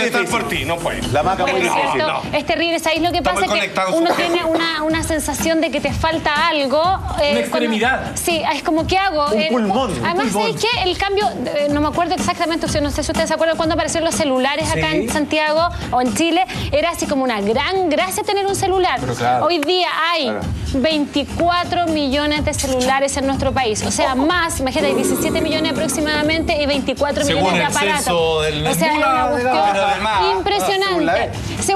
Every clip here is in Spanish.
estar por ti, no puede. La maca muy difícil. Es terrible, ¿sabéis lo que pasa? Que uno tiene una sensación de que te falta algo. Una extremidad. Sí, es como, ¿qué hago? Un pulmón. Además, ¿sabéis qué? El cambio, no me acuerdo exactamente, no sé si ustedes se acuerdan cuando aparecieron los celulares acá en Santiago o en Chile, era así como una gran gracia tener un celular. Claro. Hoy día hay 24 millones de celulares en nuestro país. O sea, más, imagínate, hay 17 millones aproximadamente y 24 millones de aparatos. O sea, es una cuestión impresionante.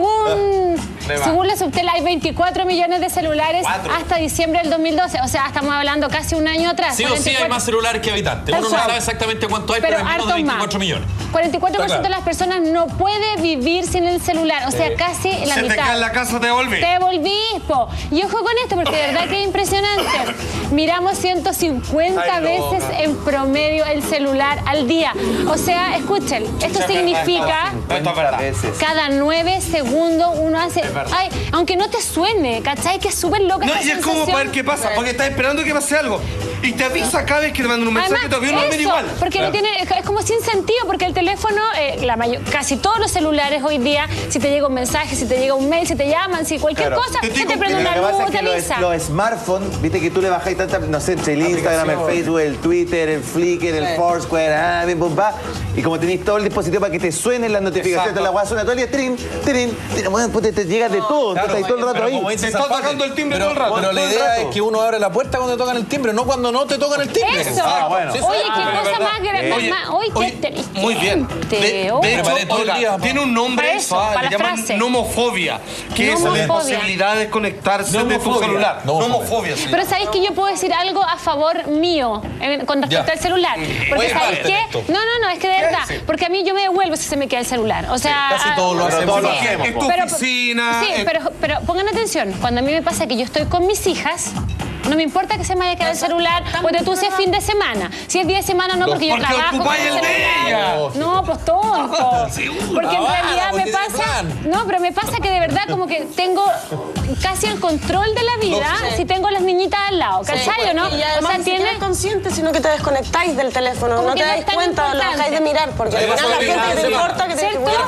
Según la Subtel, hay 24 millones de celulares hasta diciembre del 2012. O sea, estamos hablando casi un año atrás. Sí o sí hay más celulares que habitantes. Uno no sabe exactamente cuánto hay, pero hay menos de 24 millones. 44% de las personas no puede vivir sin el celular. O sea, casi la mitad. Se te cae en la casa, te devolví. Te devolví, po. Y ojo con esto, porque de verdad que es impresionante. Miramos 150 veces en promedio el celular al día. O sea, escuchen, esto significa cada 9 segundos uno hace... Ay, aunque no te suene, ¿cachai? Que es súper loca esta y es como para ver qué pasa, porque estás esperando que pase algo. Y te avisa cada vez que le mandan un mensaje, además, todavía no es igual. Porque no tiene, es como sin sentido, porque el teléfono, casi todos los celulares hoy día, si te llega un mensaje, si te llega un mail, si te llaman, si cualquier cosa, se te prende una luz, te avisa. Los smartphones, viste que tú le bajáis tanta, no sé, el Instagram, el Facebook, el Twitter, el Flickr, el Foursquare, y como tenéis todo el dispositivo para que te suenen las notificaciones, te la guas suena todo el día, trin, te llega de todo, estás todo el rato ahí. Te está tocando el timbre todo el rato. Pero la idea es que uno abre la puerta cuando te tocan el timbre, no cuando no te tocan el timbre. Eso. Bueno. Oye, qué cosa más grande. Muy bien. De hecho, oiga, tiene un nombre, le llaman nomofobia, que es la imposibilidad de desconectarse de tu celular. Nomofobia. Pero ¿sabéis que yo puedo decir algo a favor mío con respecto al celular? Porque ¿sabéis qué? No, es que de verdad. Porque a mí yo me devuelvo si se me queda el celular. O sea... Casi todos lo hacemos. En tu oficina... Sí, pero pongan atención. Cuando a mí me pasa que yo estoy con mis hijas... No me importa que se me haya quedado el celular, porque tú si es fin de semana. Si es día de semana, no, porque yo trabajo con el celular. No, pues tonto. Porque en realidad me pasa... No, pero me pasa que de verdad como que tengo casi el control de la vida si tengo a las niñitas al lado, ¿cachai o no? Y además, o sea, no consciente, sino que te desconectáis del teléfono. No te das cuenta, lo dejáis de mirar, porque al final la gente te importa que te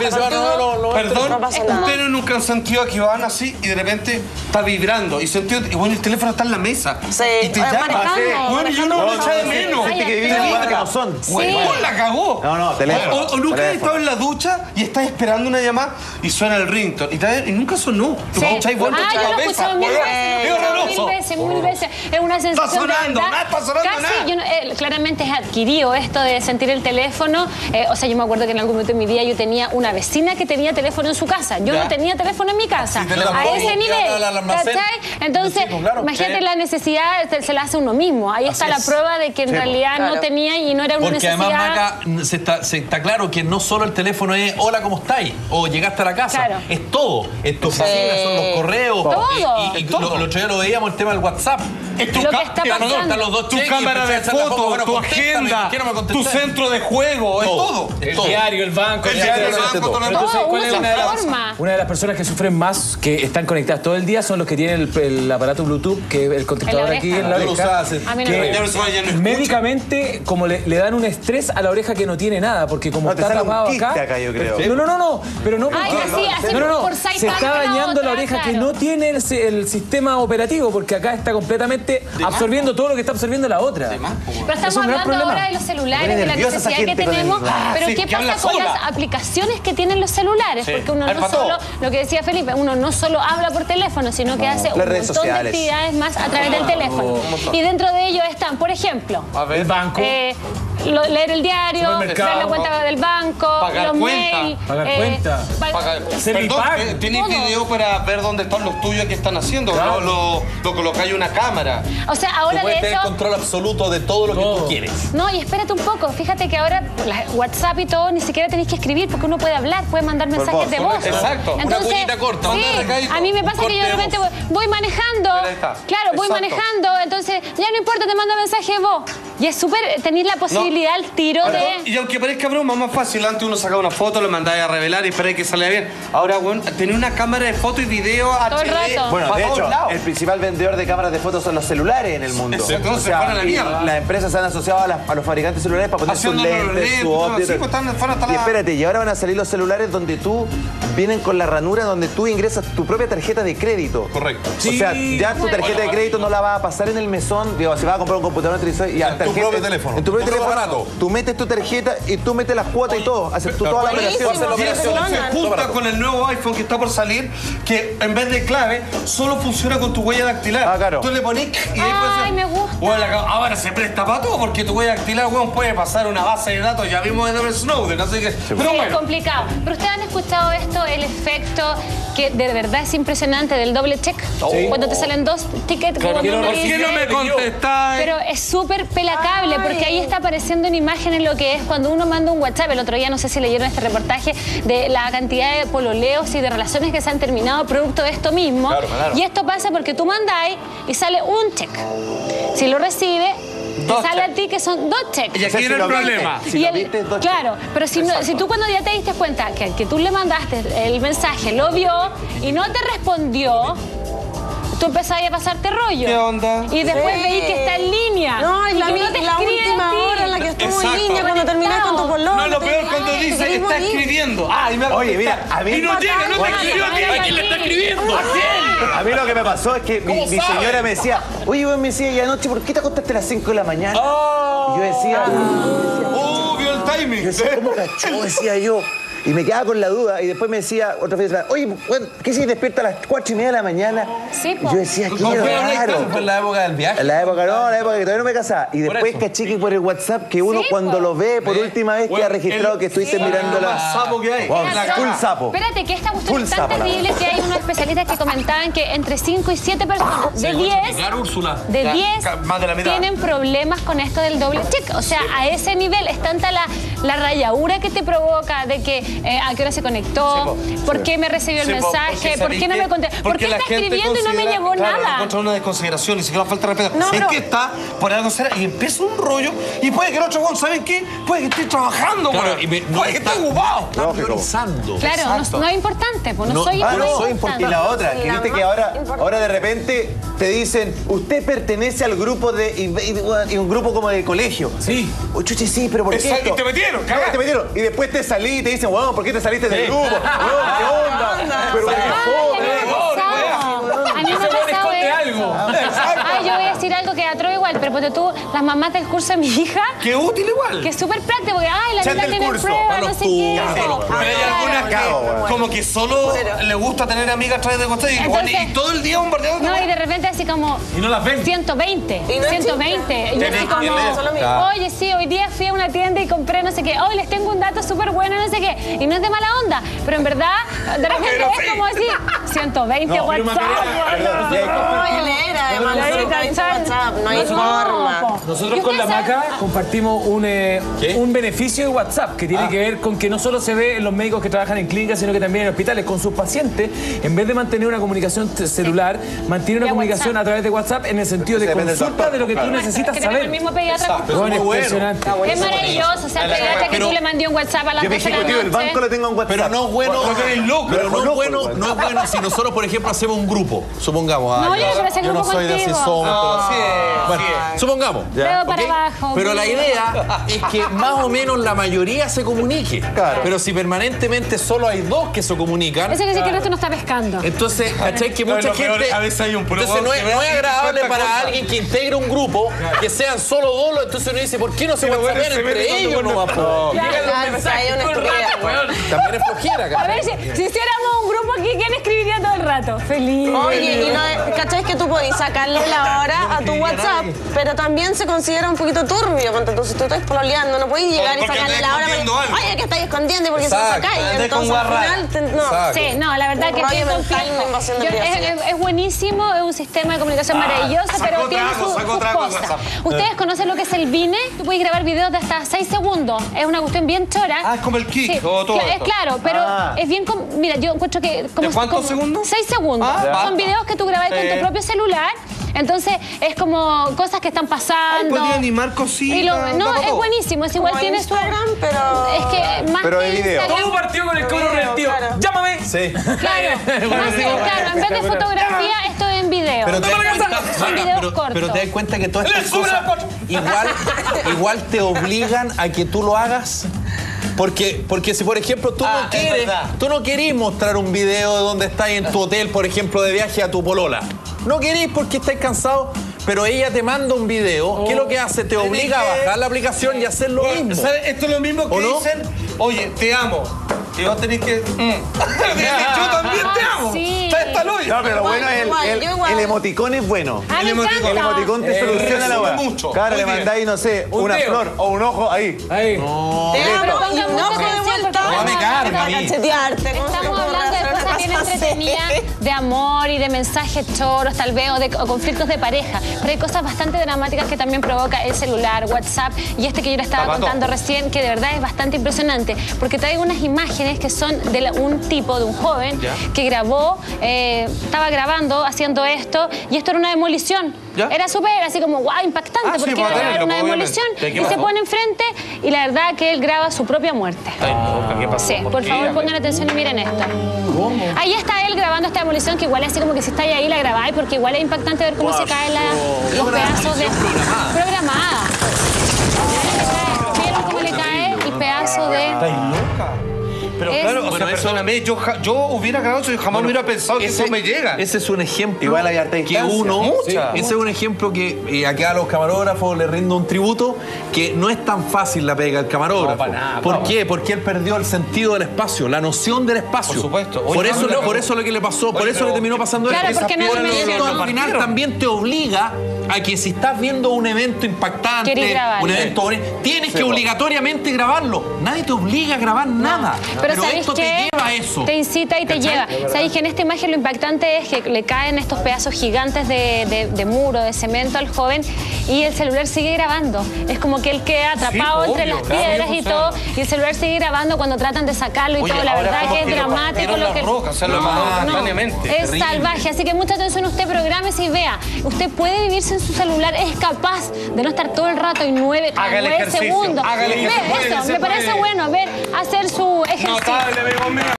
Perdón, ustedes nunca han sentido que van así y de repente está vibrando y bueno, el teléfono está en la mesa. Sí, y te llama. Bueno, yo no lo eché de menos. Gente que vive en lugares que no son. Bueno, la cagó. No, teléfono. O nunca has estado en la ducha y estás esperando una llamada y suena el ringtone. Y nunca sonó. Tú echáis vuelta a la cabeza. Es horroroso. Mil veces. Es una sensación. Está sonando, no está sonando nada. Claramente es adquirido esto de sentir el teléfono. O sea, yo me acuerdo que en algún momento de mi vida yo tenía una vecina que tenía teléfono en su casa. Yo no tenía teléfono en mi casa. A ese nivel. ¿Cachai? Entonces, imagínate la necesidad se la hace uno mismo. Ahí está la prueba de que en realidad no tenía y no era una necesidad. Porque además, Maca, se está claro que no solo el teléfono es hola, ¿cómo estáis? O llegaste a la casa. Claro. Es todo. En tu oficina son los correos. Todo. Y lo otro día lo veíamos el tema del WhatsApp. Lo que está pasando. Los dos tu cámara de fotos, tu agenda, tu centro de juego, es todo. El diario, el banco. Entonces, ¿cuál es una de las personas que sufren más, que están conectadas todo el día, son los que tienen el aparato Bluetooth, que el contestador aquí en la oreja. Que médicamente, como le dan un estrés a la oreja que no tiene nada, porque como está tapado acá... yo creo. No, pero no porque... Se está dañando la oreja que no tiene el sistema operativo, porque acá está completamente absorbiendo todo lo que está absorbiendo la otra. Pero estamos hablando ahora de los celulares, de la necesidad que tenemos, pero ¿qué pasa con las aplicaciones que tienen los celulares? Porque uno no solo, lo que decía Felipe, uno no solo habla por teléfono, sino que hace un montón de actividades más a través del teléfono. Y dentro de ellos están, por ejemplo, el banco, leer el diario, ver la cuenta del banco, los mails, pagar cuenta, perdón, ¿tienes video para ver dónde están los tuyos que están haciendo? Lo colocáis una cámara. O sea, ahora tú puedes de tener eso... control absoluto de todo lo que tú quieres. No, y espérate un poco. Fíjate que ahora WhatsApp y todo, ni siquiera tenéis que escribir porque uno puede hablar, puede mandar mensajes de voz. Exacto. Entonces, una cuñita corta. Sí, a mí me pasa que yo de repente voy manejando. Claro, voy manejando. Entonces, ya no importa, te mando mensaje de voz. Y es súper, tenéis la posibilidad al tiro de... Y aunque parezca broma, más fácil. Antes uno sacaba una foto, lo mandaba a revelar y esperaba que saliera bien. Ahora, bueno, tenía una cámara de foto y video todo HD. el rato. Bueno, de hecho, el principal vendedor de cámaras de fotos son los celulares en el mundo. Entonces, para la mierda. Las empresas se han asociado a los fabricantes celulares para poner sus lentes, su óptica. Y espérate, y ahora van a salir los celulares donde vienen con la ranura donde tú ingresas tu propia tarjeta de crédito. Correcto. O sea, ya tu tarjeta de crédito no la vas a pasar en el mesón. Digo, si vas a comprar un computador, y en tu propio teléfono. En tu propio teléfono. Tú metes tu tarjeta y tú metes las cuotas y todo. Haces tú toda la operación. Y eso se junta con el nuevo iPhone que está por salir, que en vez de clave, solo funciona con tu huella dactilar. Ah, claro. Tú le pones y Ay, me gusta. Bueno, ahora se presta para todo porque tu huella dactilar, weón, puede pasar una base de datos. Ya vimos de Edward Snowden, así que... Pero Sí, bueno. es complicado. Pero ustedes han escuchado esto, el efecto que de verdad es impresionante del doble check. Cuando te salen dos tickets. ¿Por qué no me contestáis? Pero es súper pelacable porque ahí está apareciendo en imágenes lo que es cuando uno manda un WhatsApp. El otro día, no sé si leyeron este reportaje de la cantidad de pololeos y de relaciones que se han terminado producto de esto mismo. Claro. Y esto pasa porque tú mandáis y sale un check. Si lo recibe, te sale a ti que son dos checks. Y aquí viene el problema. Claro, pero si tú cuando ya te diste cuenta que al que tú le mandaste el mensaje lo vio y no te respondió, tú empezás a pasarte rollo. ¿Qué onda? Y después veís que está en línea. No, y la última hora en la que estuvo en línea cuando terminás con tu pololo. No, lo peor cuando dice está escribiendo. Oye, mira, a mí... Y no llega, no te escribió, ¿a quién le está escribiendo? ¿A quién? A mí lo que me pasó es que mi señora me decía, oye, vos me decía, y anoche, ¿por qué te acostaste a las 5 de la mañana? Y yo decía... Vio el timing. Yo decía, ¿cómo cachó? Decía yo. Y me quedaba con la duda y después me decía otra vez, oye, ¿qué si despierta a las 4:30 de la mañana? Sí, y yo decía, qué raro. Fue en la época del viaje. En la época que todavía no me casaba. Y después caché que por el WhatsApp, que uno cuando lo ve por última vez queda registrado que estuviste mirando la... sapo que hay. Wow, full sapo. Espérate, que esta cuestión Full es tan sapo, la terrible que hay unos especialistas que comentaban que entre 5 y 7 personas de 10 Ya, más de la mitad. tienen problemas con esto del doble check. O sea, a ese nivel es tanta la rayadura que te provoca de que a qué hora se conectó, por qué me recibió el mensaje, por qué no me contestó, por qué está escribiendo y no me llevó nada. Contra una desconsideración, ni siquiera falta de respeto. ¿En qué está? Por algo será. Y empieza un rollo y puede que el otro, ¿saben qué? Puede que esté trabajando, Claro, puede que esté ocupado. Está priorizando. Claro, no es importante, pues no soy importante. Y la otra, que viste que ahora de repente te dicen, usted pertenece al grupo y un grupo como de colegio. Sí. Oh, chuche, sí, pero ¿por qué esto? Y te metieron, No, te metieron. Y después te salí y te dicen, bueno, ¿por qué te saliste del grupo? Weón, ¿qué onda? Pero ¿qué A mí me ha pasado algo. Ay, yo voy a decir algo que atroz igual, pero porque tú, las mamás del curso de mi hija, Qué útil igual. que es súper práctico, porque ay, la niña tiene curso, pruebas, no sé qué. Pero hay algunas que como que solo le gusta tener amigas a través de cosas y todo el día bombardeado. No, y de repente así como... Y no las ven. 120, 120. Y yo así como, oye, sí, hoy día fui a una tienda y compré no sé qué. Hoy les tengo un dato súper bueno, no sé qué. Y no es de mala onda, pero en verdad, de repente es como así, 120 WhatsApp. No hay forma. Nosotros con la Maca compartimos un beneficio de WhatsApp que tiene que ver con que no solo se ve en los médicos que trabajan en clínicas, sino que también en hospitales con sus pacientes. En vez de mantener una comunicación celular, mantiene una comunicación a través de WhatsApp en el sentido de consulta de lo que tú necesitas saber. El mismo pediatra. Bueno, impresionante. Es maravilloso, o sea, el pediatra que tú le mandé un WhatsApp a la Yo mi ejecutivo del banco lo tengo en WhatsApp. Pero no es bueno, pero no es bueno si nosotros, por ejemplo, hacemos un grupo, supongamos. No, yo no quiero hacer grupo contigo. Bueno, supongamos. Dedo para abajo. Pero la idea es que más o menos la mayoría se comunique. Claro. Pero si permanentemente solo hay dos que se comunican, Eso quiere decir que el resto no está pescando. entonces, ¿cachai? Que mucha gente... A veces hay un Entonces no es agradable para alguien que integra un grupo que sean solo dos, entonces uno dice, ¿por qué no se whatsappean entre ellos? No va a También es flojera, A ver, si hiciéramos un grupo aquí, ¿quién escribiría todo el rato? Feliz. Oye, y no, ¿cachai? Que tú podés sacarle la hora a tu WhatsApp, pero también se considera un poquito turbio. Entonces, si tú estás pololeando, no puedes llegar y sacarle la hora. Oye, que estáis escondiendo porque se lo sacáis. Entonces, al final, no. Sí, no, la verdad que tiene es buenísimo, es un sistema de comunicación maravilloso, pero tiene sus cosas. ¿Ustedes conocen lo que es el Vine? Tú puedes grabar videos de hasta 6 segundos. Es una cuestión bien chora. Ah, es como el Kik o todo Es esto. claro, pero es bien... Mira, yo encuentro que... ¿De cuántos segundos? 6 segundos. Son videos que tú grabas con tu propio celular Entonces, es como cosas que están pasando. Podía animar cositas. No, es buenísimo. Es igual, tiene su... Instagram, pero... Es que más pero que de video. Instagram... Todo partió con el cobro revertido. Claro. ¡Llámame! Sí. Claro, en vez de fotografía, esto es en video. Pero son videos cortos. Pero te das cuenta que todas estas cosas igual te obligan a que tú lo hagas. Porque si, por ejemplo, tú no querís mostrar un video de donde estás en tu hotel, por ejemplo, de viaje a tu polola. No querís porque estás cansado, pero ella te manda un video. ¿Qué es lo que hace? Te obliga a bajar la aplicación y hacer lo mismo. ¿Sabes? Esto es lo mismo que dicen, oye, te amo. Y vos tenés que... Yo también te amo. Sí. Está loya. No, pero lo bueno es el emoticón es bueno. Me encanta. El emoticón te soluciona la hueá. mucho. Claro, le mandáis, no sé, una flor o un ojo ahí. Pero pongan mucha atención porque No me carga a mí. estamos hablando de cosas bien entretenidas, de amor y de mensajes choros, tal vez, o conflictos de pareja. Pero hay cosas bastante dramáticas que también provoca el celular, WhatsApp y que yo le estaba contando recién, que de verdad es bastante impresionante. Porque traigo unas imágenes que son de un tipo, de un joven, que grabó, estaba grabando, haciendo esto, y esto era una demolición. Era súper, así como, guau, impactante, porque era una demolición. Y se pone enfrente, y la verdad que él graba su propia muerte. ¿Qué pasó? Sí, por favor pongan atención y miren esto. ¿Cómo? Ahí está él grabando esta demolición, que igual es así como que si estáis ahí la grabáis, porque igual es impactante ver cómo se caen los pedazos de... Programada. ¿Vieron cómo le cae el pedazo de...? ¿Estáis loca? Pero claro, o sea, perdóname, yo hubiera grabado eso y jamás hubiera pensado que eso me llega. Ese es un ejemplo. Igual hay harta que instancia. ese es un ejemplo que acá a los camarógrafos les rindo un tributo, que no es tan fácil la pega del camarógrafo. No, para nada, ¿Por qué? Porque él perdió el sentido del espacio, la noción del espacio. Por supuesto. Oye, por eso lo que le pasó, por eso le terminó pasando Claro, esto. porque no Por lo esto mencionó. al final también te obliga a que si estás viendo un evento impactante, un evento tienes que obligatoriamente grabarlo. Nadie te obliga a grabar nada. Pero ¿sabéis esto qué? te lleva a eso. Te incita y te lleva. Sabéis que en esta imagen lo impactante es que le caen estos pedazos gigantes de muro, de cemento al joven, y el celular sigue grabando. Es como que él queda atrapado entre las piedras y todo, y el celular sigue grabando cuando tratan de sacarlo y todo. La verdad que es dramático lo que... Es salvaje, así que mucha atención, usted prográmese y vea. Usted puede vivirse en su celular, es capaz de no estar todo el rato y 9 segundos. Hágale ejercicio. Eso, me parece bueno, ver, hacer su ejercicio. Notable, amigo mío.